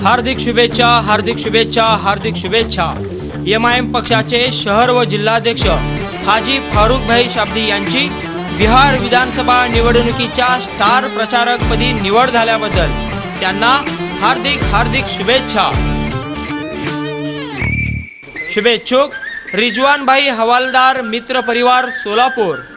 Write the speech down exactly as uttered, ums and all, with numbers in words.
हार्दिक शुभेच्छा, हार्दिक शुभेच्छा, हार्दिक शुभेच्छा। एम आय एम पक्षाचे शहर व जिल्हाध्यक्ष हाजी फारुख भाई शाब्दी यांची बिहार विधानसभा निवडणुकीच्या स्टार प्रचारकपदी निवड झाल्याबद्दल त्यांना हार्दिक हार्दिक शुभेच्छा। शुभेच्छुक रिजवान भाई हवालदार, मित्र परिवार, सोलापूर।